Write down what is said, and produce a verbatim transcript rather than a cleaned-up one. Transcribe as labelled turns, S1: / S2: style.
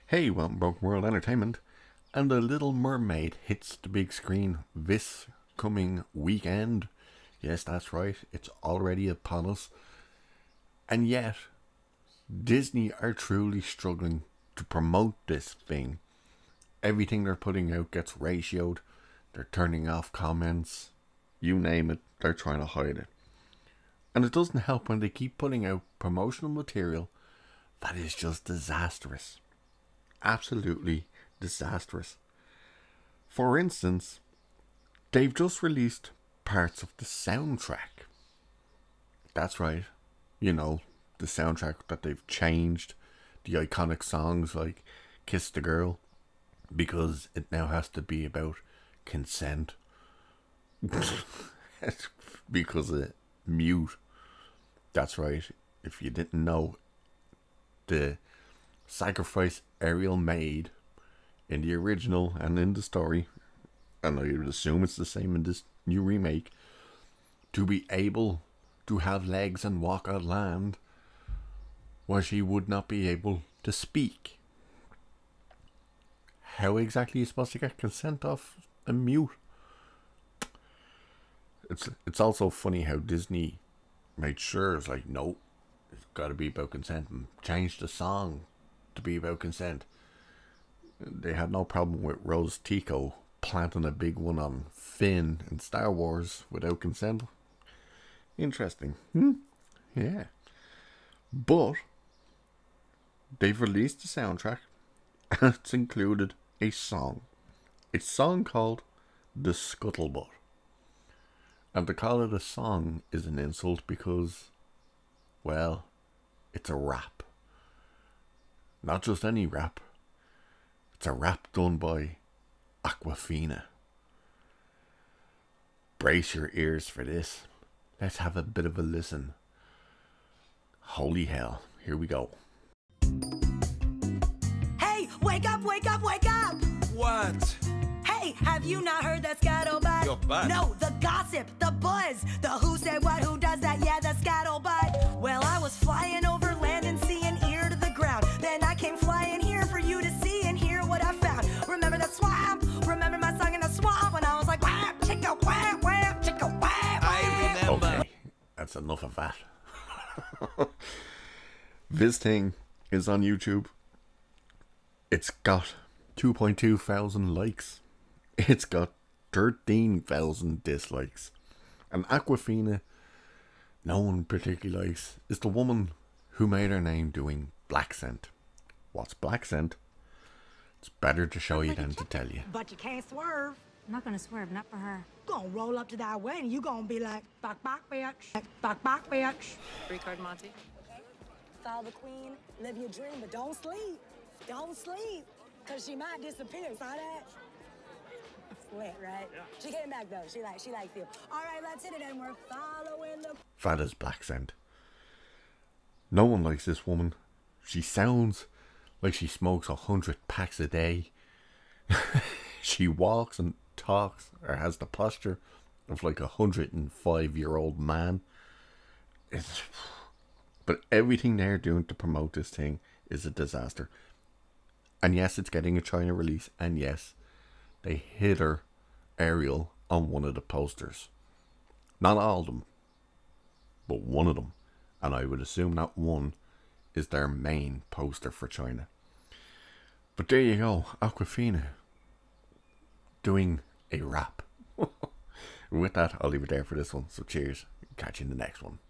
S1: Hey, welcome to Broken World Entertainment, and The Little Mermaid hits the big screen this coming weekend. Yes, that's right, it's already upon us. And yet, Disney are truly struggling to promote this thing. Everything they're putting out gets ratioed, they're turning off comments, you name it, they're trying to hide it. And it doesn't help when they keep putting out promotional material that is just disastrous. Absolutely disastrous. For instance, they've just released parts of the soundtrack. That's right. You know, the soundtrack that they've changed. The iconic songs like Kiss the Girl. Because it now has to be about consent. Because of mute. That's right. If you didn't know, the sacrifice Ariel made in the original and in the story, and I would assume it's the same in this new remake, to be able to have legs and walk on land, where she would not be able to speak. How exactly are you supposed to get consent off a mute? It's it's also funny how Disney made sure it's like, no, it's got to be about consent, and changed the song to be about consent. They had no problem with Rose Tico planting a big one on Finn in Star Wars without consent. Interesting. Hmm? Yeah. But they've released the soundtrack and it's included a song. A song called The Scuttlebutt. And to call it a song is an insult because, well, it's a rap. Not just any rap. It's a rap done by Awkwafina. Brace your ears for this. Let's have a bit of a listen. Holy hell. Here we go.
S2: Hey, wake up, wake up, wake up!
S3: What?
S2: Hey, have you not heard that scuttlebutt?
S3: Your butt?
S2: No, the gossip, the buzz, the who said what, who does that, yeah, the scuttlebutt. Well, I was flying over land and sea and ear to the ground. Then I came flying here for you to see and hear what I found. Remember the swamp? Remember my song in the swamp when I was like, wham, chicka, wham, wham, chicka, wham, wham.
S3: I remember.
S1: Okay, that's enough of that. This thing is on YouTube. It's got two point two thousand likes. It's got thirteen thousand dislikes. And Awkwafina, no one particularly likes, is the woman who made her name doing black scent. What's black scent? It's better to show you than to tell you.
S2: But you can't swerve.
S4: I'm not gonna swerve, not for her.
S2: Gonna roll up to that way and you gonna be like, bok bok bitch, bok bok bitch.
S5: Three card Monty.
S2: Okay. Follow the queen, live your dream, but don't sleep. Don't sleep, cause she might disappear. Saw that? Sweet, right? Yeah. She came back though. She like she likes you. All right, let's hit it, and we're following the.
S1: That is black scent. No one likes this woman. She sounds like she smokes a hundred packs a day. She walks and talks, or has the posture of like a hundred and five year old man. It's, but everything they're doing to promote this thing is a disaster. And yes, it's getting a China release, and yes, they hid her Ariel on one of the posters. Not all of them, but one of them. And I would assume that one is their main poster for China. But there you go, Awkwafina doing a rap. With that, I'll leave it there for this one. So cheers. Catch you in the next one.